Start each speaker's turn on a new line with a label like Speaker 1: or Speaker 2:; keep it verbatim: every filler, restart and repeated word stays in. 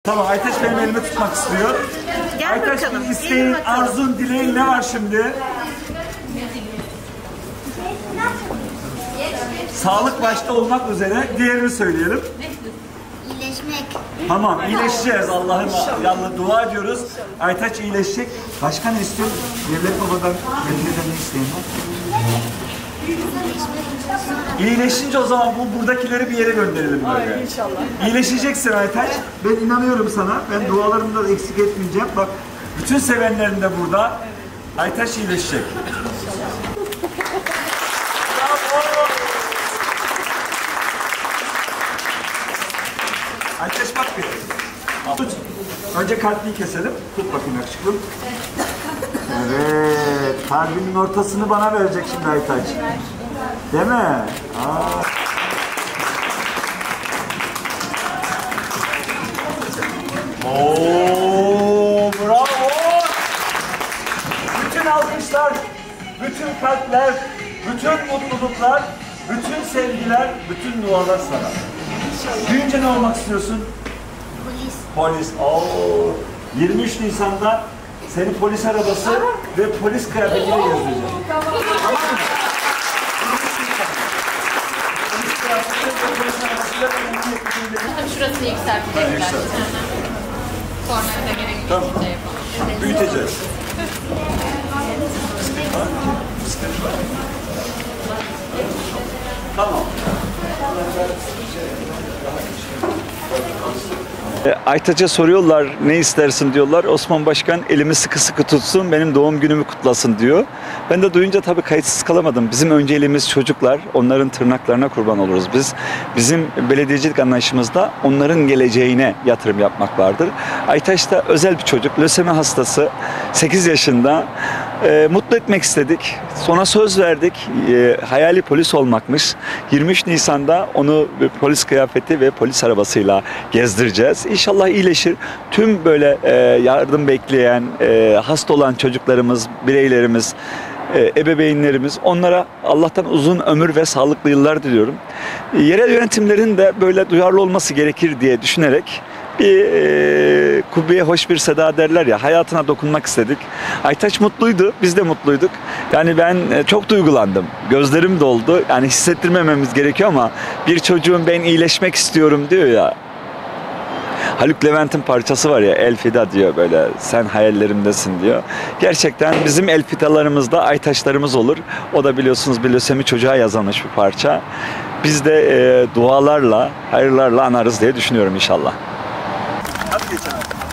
Speaker 1: Tamam, Aytaç benim elimi tutmak istiyor.
Speaker 2: Gel
Speaker 1: Aytaç,
Speaker 2: bakalım.
Speaker 1: bir isteğin, arzun, dileğin ne var şimdi? Sağlık başta olmak üzere diğerini söyleyelim.
Speaker 3: İyileşmek.
Speaker 1: Tamam, iyileşeceğiz Allah'ım. Yalnız dua ediyoruz. Aytaç iyileşecek. Başka ne istiyorsun? Devlet babadan, belediyeden ne isteğin var? İyileşince o zaman bu buradakileri bir yere gönderelim böyle.
Speaker 2: Ay, inşallah.
Speaker 1: İyileşeceksin Aytaç. Ben inanıyorum sana. Ben dualarımda da eksik etmeyeceğim. Bak, bütün sevenlerin de burada. Aytaç iyileşecek. Aytaç bak bir. Tut. Önce kalpliyi keselim. Tut bakayım yakışıklım. Evet. Kalbinin ortasını bana verecek şimdi Aytaç. Değil mi? Aa. Oo, bravo. Bütün alkışlar, bütün kalpler, bütün mutluluklar, bütün sevgiler, bütün dualar sana. Büyünce ne olmak istiyorsun?
Speaker 3: Polis.
Speaker 1: Polis. Oo. yirmi üç Nisan'da seni polis arabası ve polis kıyafetiyle gezdireceğim. Tamam mı? Polis kıyafeti ve polis arabasıyla
Speaker 4: Tabii şurasını yükseltecekler. Kornaya da gerek
Speaker 1: Tamam.
Speaker 4: bir şey yapalım.
Speaker 1: büyüteceğiz. Sıkıntı var mı? Sıkıntı var. Tamam. Aytaç'a soruyorlar ne istersin diyorlar. Osman Başkan elimi sıkı sıkı tutsun, benim doğum günümü kutlasın diyor. Ben de duyunca tabii kayıtsız kalamadım. Bizim önceliğimiz çocuklar, onların tırnaklarına kurban oluruz biz. Bizim belediyecilik anlayışımızda onların geleceğine yatırım yapmak vardır. Aytaç da özel bir çocuk, lösemi hastası, sekiz yaşında. E, mutlu etmek istedik. Sonra söz verdik. E, hayali polis olmakmış. yirmi üç Nisan'da onu polis kıyafeti ve polis arabasıyla gezdireceğiz. İnşallah iyileşir. Tüm böyle e, yardım bekleyen, e, hasta olan çocuklarımız, bireylerimiz, e, ebeveynlerimiz, onlara Allah'tan uzun ömür ve sağlıklı yıllar diliyorum. E, yerel yönetimlerin de böyle duyarlı olması gerekir diye düşünerek bir e, kubbeye hoş bir seda derler ya, hayatına dokunmak istedik. Aytaç mutluydu, biz de mutluyduk. Yani ben e, çok duygulandım. Gözlerim doldu. Yani hissettirmememiz gerekiyor ama bir çocuğun ben iyileşmek istiyorum diyor ya. Haluk Levent'in parçası var ya, El Fida diyor böyle, sen hayallerimdesin diyor. Gerçekten bizim El Fidalarımızda Aytaçlarımız olur. O da biliyorsunuz bir lösemi çocuğa yazılmış bir parça. Biz de e, dualarla, hayırlarla anarız diye düşünüyorum inşallah. Hadi geçelim.